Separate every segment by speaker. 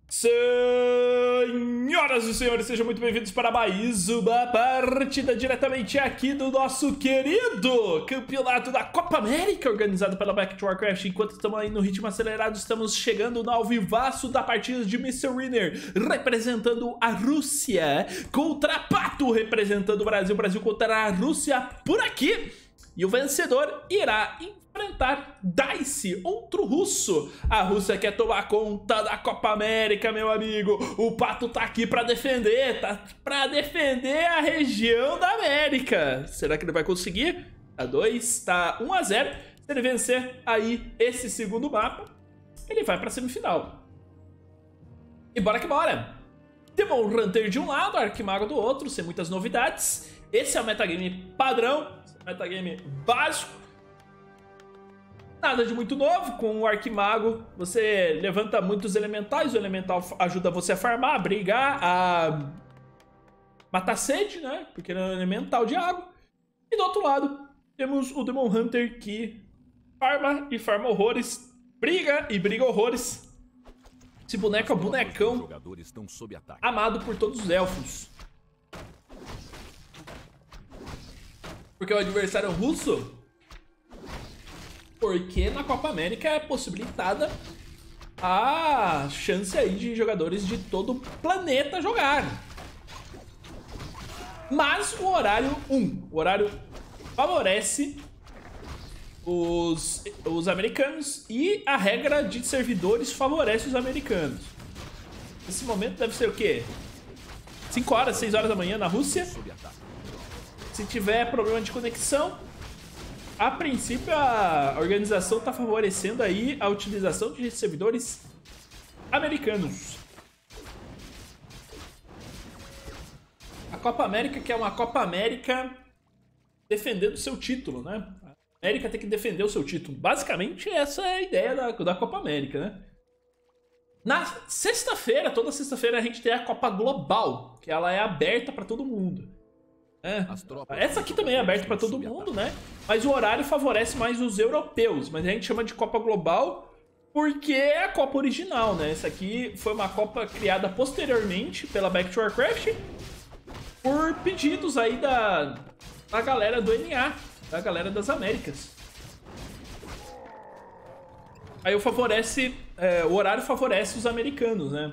Speaker 1: Senhoras e senhores, sejam muito bem-vindos para mais uma partida diretamente aqui do nosso querido campeonato da Copa América, organizado pela Back to Warcraft. Enquanto estamos aí no ritmo acelerado, estamos chegando no alvivaço da partida de Mr. Winner, representando a Rússia, contra Pato, representando o Brasil, Brasil contra a Rússia por aqui. E o vencedor irá enfrentar Dice, outro russo. A Rússia quer tomar conta da Copa América, meu amigo. O Pato tá aqui pra defender, a região da América. Será que ele vai conseguir? Tá 2, tá 1 a 0. Se ele vencer aí esse segundo mapa, ele vai pra semifinal. E bora que bora. Demon Hunter de um lado, Arquimago do outro, sem muitas novidades. Esse é o metagame padrão, metagame básico. Nada de muito novo. Com o Arquimago você levanta muitos elementais. O elemental ajuda você a farmar, a brigar, a matar sede, né? Porque ele é um elemental de água. E do outro lado temos o Demon Hunter, que farma e farma horrores, briga e briga horrores. Esse boneco é um bonecão amado por todos os elfos. Porque o adversário é russo? Porque na Copa América é possibilitada a chance aí de jogadores de todo o planeta jogar. Mas o horário o horário favorece os americanos e a regra de servidores favorece os americanos. Nesse momento deve ser o quê? 5 horas, 6 horas da manhã na Rússia. Se tiver problema de conexão, a princípio a organização está favorecendo aí a utilização de servidores americanos. A Copa América, que é uma Copa América defendendo o seu título, né? A América tem que defender o seu título. Basicamente essa é a ideia da Copa América, né? Na sexta-feira, toda sexta-feira a gente tem a Copa Global, que ela é aberta para todo mundo. Essa aqui também é aberta para todo mundo, né? Mas o horário favorece mais os europeus. Mas a gente chama de Copa Global porque é a Copa original, né? Essa aqui foi uma Copa criada posteriormente pela Back to Warcraft por pedidos aí da galera do NA, da galera das Américas. Aí o horário favorece os americanos, né?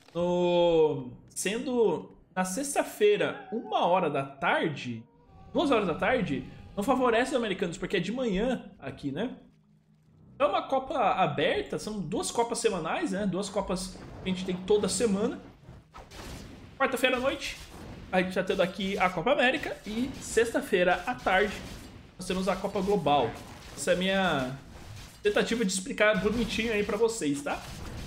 Speaker 1: Sendo na sexta-feira, 1 hora da tarde, 2 horas da tarde, não favorece os americanos, porque é de manhã aqui, né? É uma Copa aberta, são 2 Copas semanais, né? 2 Copas que a gente tem toda semana. Quarta-feira à noite, a gente já tendo aqui a Copa América. E sexta-feira à tarde, nós temos a Copa Global. Essa é a minha tentativa de explicar bonitinho aí pra vocês, tá?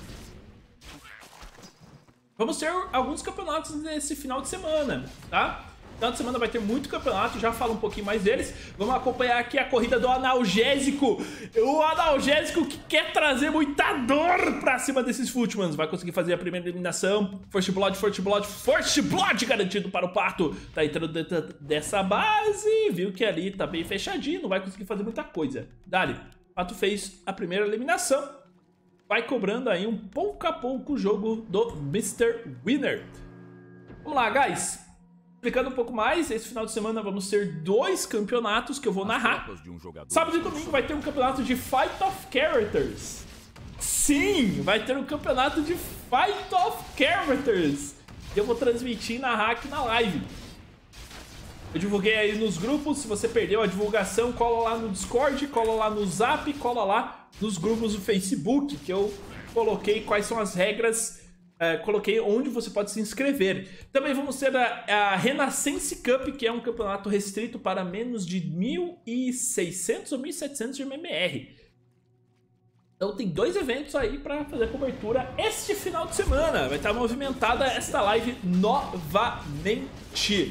Speaker 1: Vamos ter alguns campeonatos nesse final de semana, tá? Final de semana vai ter muito campeonato, já falo um pouquinho mais deles. Vamos acompanhar aqui a corrida do analgésico. O analgésico que quer trazer muita dor pra cima desses Footmans. Vai conseguir fazer a primeira eliminação. First Blood, First Blood, First Blood garantido para o Pato. Tá entrando dentro dessa base, viu que ali tá bem fechadinho, não vai conseguir fazer muita coisa. Dali, Pato fez a primeira eliminação. Vai cobrando aí pouco a pouco o jogo do Mr. Winner. Vamos lá, guys. Explicando um pouco mais, esse final de semana vamos ter 2 campeonatos que eu vou narrar. Sábado e domingo vai ter um campeonato de Fight of Characters. Sim, vai ter um campeonato de Fight of Characters. E eu vou transmitir e narrar aqui na live. Eu divulguei aí nos grupos, se você perdeu a divulgação, cola lá no Discord, cola lá no Zap, cola lá nos grupos do Facebook, que eu coloquei quais são as regras, coloquei onde você pode se inscrever. Também vamos ter a Renaissance Cup, que é um campeonato restrito para menos de 1.600 ou 1.700 de MMR. Então tem 2 eventos aí para fazer cobertura este final de semana. Vai estar movimentada esta live novamente.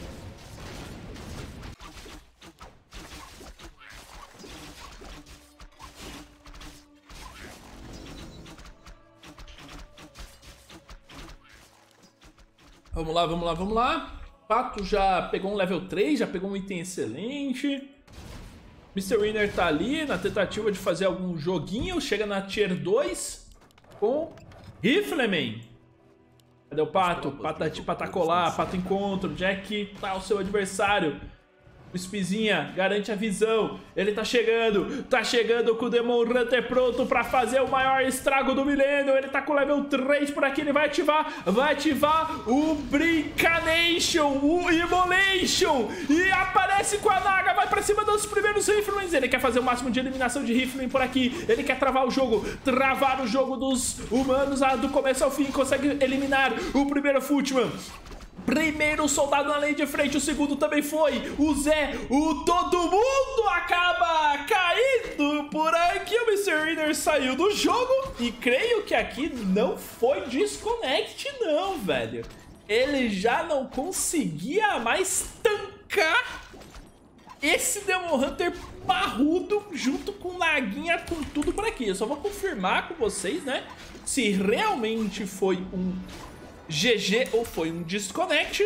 Speaker 1: Vamos lá, vamos lá, vamos lá. Pato já pegou um level 3, já pegou um item excelente. Mr. Winner tá ali na tentativa de fazer algum joguinho. Chega na Tier 2 com Rifleman. Cadê o Pato? Patati patacolá, Pato encontra. Onde é que tá o seu adversário? O Spizinha garante a visão. Ele tá chegando com o Demon Hunter pronto pra fazer o maior estrago do milênio. Ele tá com o level 3 por aqui, ele vai ativar o Brincanation, o Immolation. E aparece com a Naga, vai pra cima dos primeiros Riflemans. Ele quer fazer o máximo de eliminação de Rifleman por aqui. Ele quer travar o jogo dos humanos do começo ao fim. Consegue eliminar o primeiro Footman. Primeiro soldado na linha de frente, o segundo também foi. O Zé, todo mundo acaba caindo por aqui. O Mr. Winner saiu do jogo. E creio que aqui não foi desconnect não, velho. Ele já não conseguia mais tancar esse Demon Hunter parrudo junto com Naguinha, com tudo por aqui. Eu só vou confirmar com vocês, né, se realmente foi um GG ou foi um desconnect.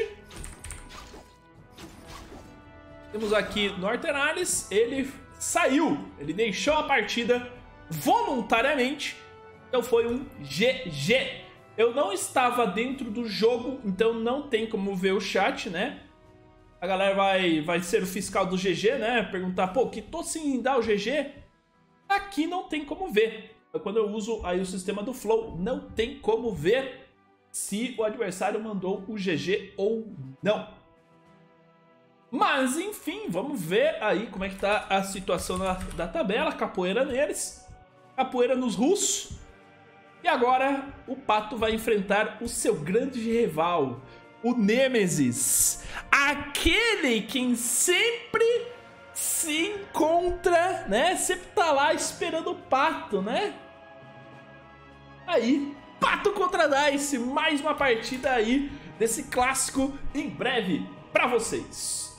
Speaker 1: Temos aqui Northernales, ele saiu, ele deixou a partida voluntariamente, então foi um GG. Eu não estava dentro do jogo, então não tem como ver o chat, né? A galera vai ser o fiscal do GG, né? Perguntar, pô, que tô sem dar o GG? Aqui não tem como ver. Quando eu uso aí o sistema do Flow, não tem como ver se o adversário mandou o GG ou não. Mas, enfim, vamos ver aí como é que tá a situação da tabela. Capoeira neles, capoeira nos russos. E agora o Pato vai enfrentar o seu grande rival, o Nemesis. Aquele quem sempre se encontra, né? Sempre tá lá esperando o Pato, né? Aí, Pato contra Dice, mais uma partida aí desse clássico em breve pra vocês.